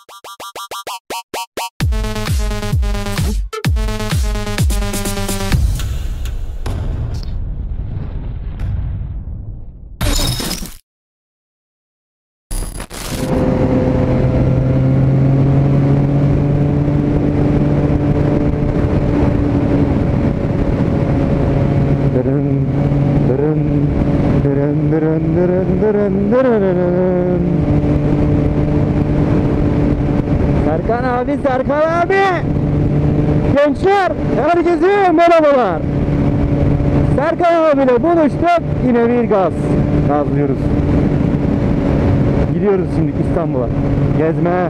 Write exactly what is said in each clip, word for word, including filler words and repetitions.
Serkan abi, Serkan abi! Gençler, herkese merhabalar! Serkan abiyle buluştuk, yine bir gaz. Gazlıyoruz. Gidiyoruz şimdi İstanbul'a. Gezmeye.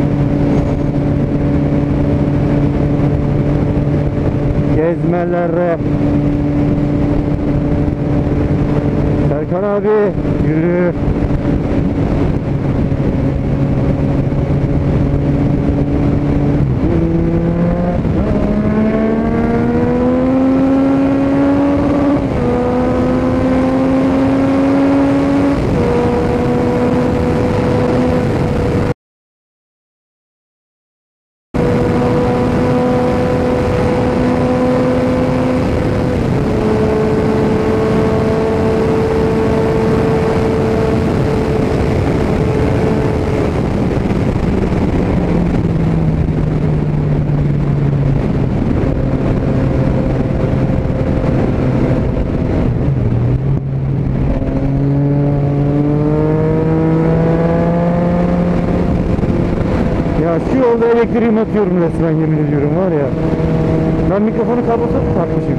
Gezmelere. Serkan abi, yürü. Şu yolda elektriğimi atıyorum resmen, yemin ediyorum var ya. Ben mikrofonu kablosuz takmışım.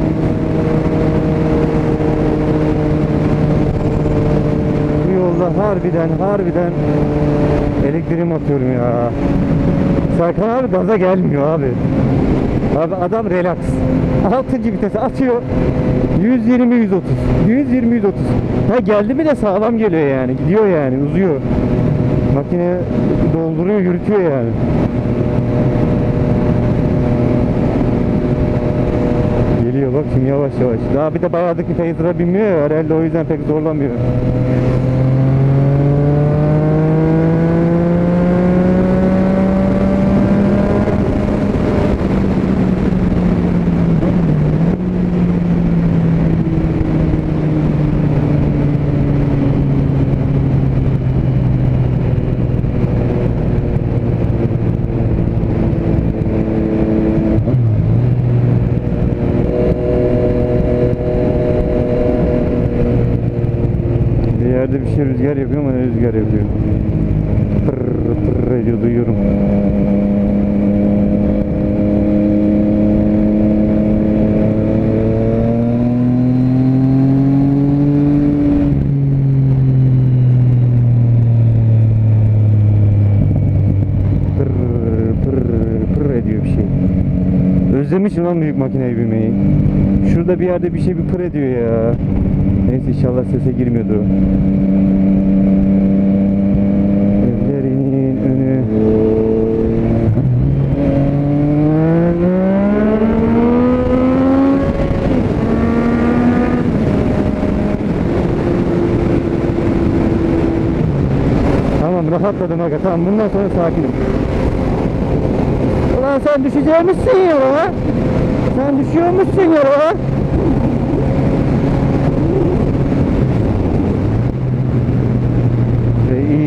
Bu yolda harbiden harbiden elektriğimi atıyorum ya. Serkan abi gaza gelmiyor abi. Abi adam relax. altıncı vitese atıyor. yüz yirmi yüz otuz. yüz yirmi yüz otuz. Ha geldi mi de sağlam geliyor yani. Gidiyor yani, uzuyor. Makine dolduruyor, yürütüyor yani. Geliyor bak şimdi yavaş yavaş. Daha bir de bayağıdır ki Phaser'a binmiyor ya, herhalde o yüzden pek zorlamıyor. Bir şey rüzgar yapıyor ama ne rüzgar yapıyor? Pırr pırr ediyor, duyuyorum. Pırr pırr pırr ediyor bir şey. Özlemişim lan büyük makineye binmeyi. Şurada bir yerde bir şey bir pır ediyor ya. Neyse inşallah sese girmiyordur o. Evlerinin önü. Tamam, rahatladım aga, tamam, bundan sonra sakinim. Ulan sen düşeceğimizsin ya ha? Sen düşüyormuşsun ya ha? İyi.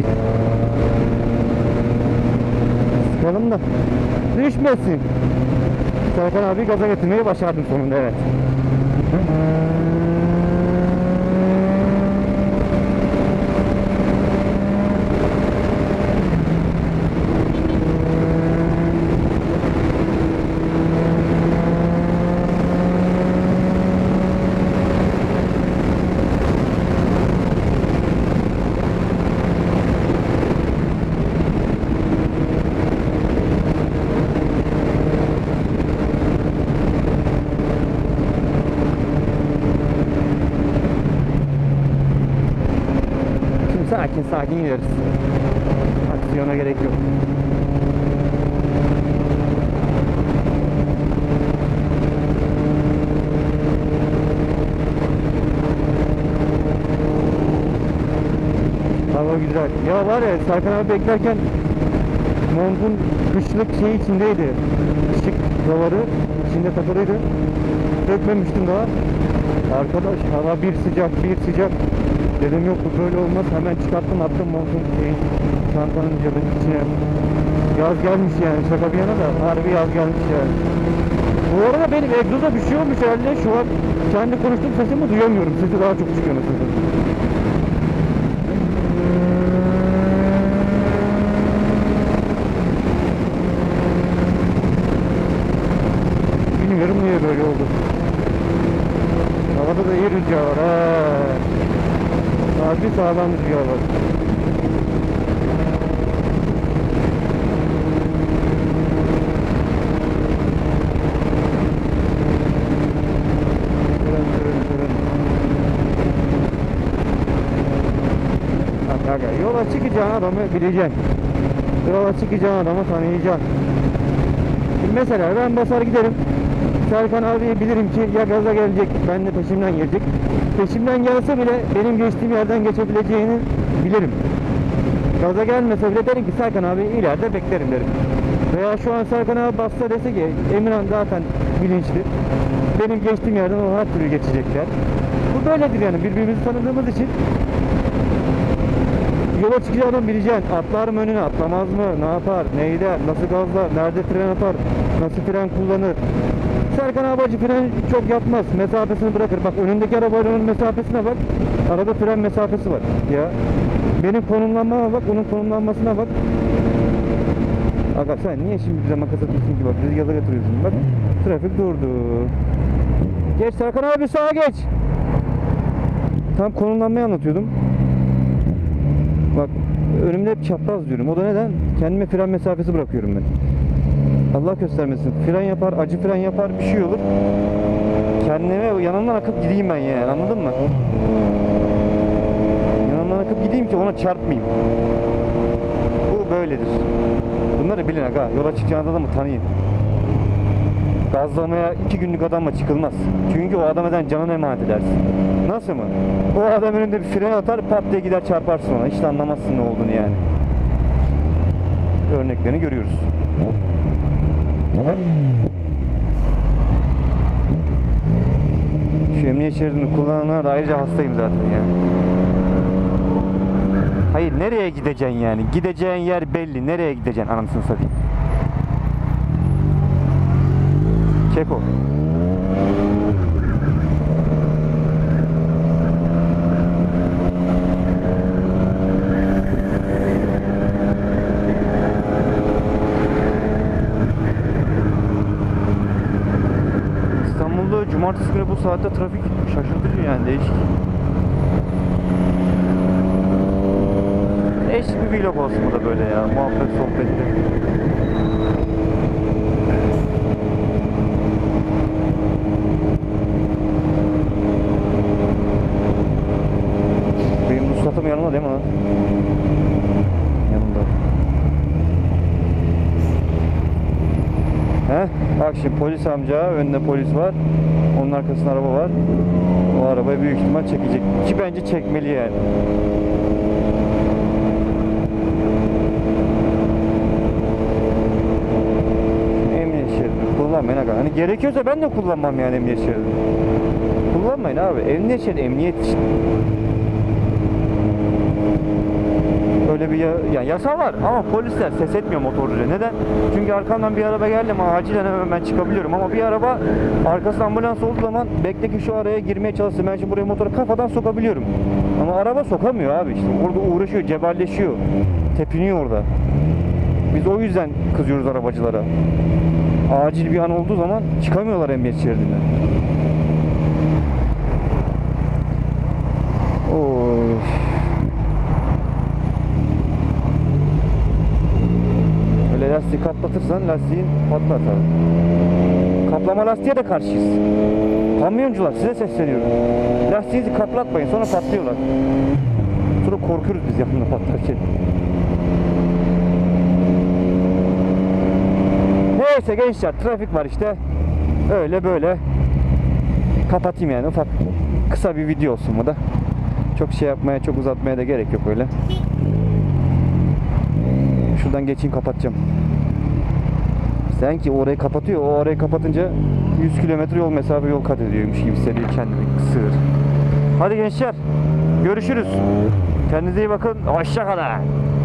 Sıkalım da düşmesin. Serkan abi gaza getirmeyi başardım sonunda, evet. Sakin sakin gideriz. Aksiyona gerek yok. Hava güzel. Ya var ya, Serkan abi beklerken Montun kışlık şey içindeydi. Işık davarı içinde takılıydı. Dökmemiştim daha. Arkadaş hava bir sıcak bir sıcak. Dedim yok bu böyle olmaz. Hemen çıkarttım attım montun şeyin, çantanın cebinin içine. Yaz gelmiş yani, şaka bir yana da harbi yaz gelmiş yani. Bu arada benim egzoza bir şey olmuş herhalde. Şu an kendi konuştuğum sesimi duyamıyorum. Sesi daha çok çıkıyor mesela. Bilmiyorum niye böyle oldu. Havada da iyi rüzgar var ha. Harbi sağlam rüzgar var. Fren, fren, fren. Bak, bak, yola çıkacağın adamı bileceksin. Yola çıkacağın adamı tanıyacaksın. Şimdi mesela ben basar giderim. Serkan abiyi bilirim ki ya gaza gelecek, ben de peşimden gelecek. Peşimden gelse bile benim geçtiğim yerden geçebileceğini bilirim. Gaza gelmese bile derim ki Serkan abi ileride beklerim derim. Veya şu an Serkan abi bassa dese ki Emirhan zaten bilinçli. Benim geçtiğim yerden o her türlü geçecekler. Bu böyledir yani, birbirimizi tanıdığımız için. Yola çıkacağım adam bileceksin. Atlar mı önüne, atlamaz mı, ne yapar, ne gider, nasıl gazlar, nerede fren atar, nasıl fren kullanır. Serkan abacı fren çok yapmaz, mesafesini bırakır. Bak önündeki arabayla onun mesafesine bak. Arada fren mesafesi var ya. Benim konumlanmama bak, onun konumlanmasına bak. Aga sen niye şimdi bize makas atıyorsun ki, bak bizi gaza getiriyorsun. Bak trafik durdu. Geç Serkan abi, sağa geç. Tam konumlanmayı anlatıyordum. Bak önümde hep çapraz diyorum. O da neden? Kendime fren mesafesi bırakıyorum ben. Allah göstermesin. Fren yapar, acı fren yapar, bir şey olur. Kendime yanından akıp gideyim ben yani, anladın mı? Yanından akıp gideyim ki ona çarpmayayım. Bu böyledir. Bunları bilin aga. Yola çıkacağınız adamı tanıyın. Gazlamaya iki günlük adamla çıkılmaz. Çünkü o adam eden canını emanet edersin. Nasıl mı? O adam önünde bir fren atar, pat diye gider çarparsın ona. Hiç de anlamazsın ne olduğunu yani. Örneklerini görüyoruz. Şu emniyet şeridini kullananlara da ayrıca hastayım zaten ya. Hayır, nereye gideceksin yani? Gideceğin yer belli. Nereye gideceksin anasını satayım? Çek o. İstanbul'da cumartesi günü bu saatte trafik şaşırtıcı yani, değişik. Değişik bir vlog olsun bu da böyle ya, muhabbet sohbetli. Benim ruhsatım yanımda değil mi lan? Yanımda. Heh, bak şimdi polis amca, önünde polis var. Onun arkasında araba var. O arabayı büyük ihtimal çekecek. Ki bence çekmeli yani. Emniyet şeridini kullanmayın aga. Hani gerekiyorsa ben de kullanmam yani emniyet şeridini. Kullanmayın abi. Emniyet şeridi emniyet için. Öyle bir ya, yani yasa var ama polisler ses etmiyor motorcuya. Neden? Çünkü arkamdan bir araba geldi ama acilen hemen ben çıkabiliyorum. Ama bir araba arkasında ambulans olduğu zaman bekle ki şu araya girmeye çalışsın. Ben şimdi buraya motoru kafadan sokabiliyorum. Ama araba sokamıyor abi işte. Orada uğraşıyor, cebelleşiyor. Tepiniyor orada. Biz o yüzden kızıyoruz arabacılara. Acil bir an olduğu zaman çıkamıyorlar emniyet şeridinden. Oy. Öyle lastiği kaplatırsan lastiğin patlar tabii. Kaplama lastiğe de karşıyız. Kamyoncular size sesleniyorum. Lastiğinizi kaplatmayın, sonra patlıyorlar. Sonra korkuyoruz biz yakında patlarken. Neyse gençler, trafik var işte. Öyle böyle. Kapatayım yani, ufak kısa bir video olsun bu da. Çok şey yapmaya, çok uzatmaya da gerek yok öyle. şuradan geçeyim, kapatacağım. Sanki orayı kapatıyor. O orayı kapatınca yüz kilometre yol mesafe yol kat ediyormuş gibi hissediyor kendini, sığır. Hadi gençler, görüşürüz. Kendinize iyi bakın. Hoşça kalın.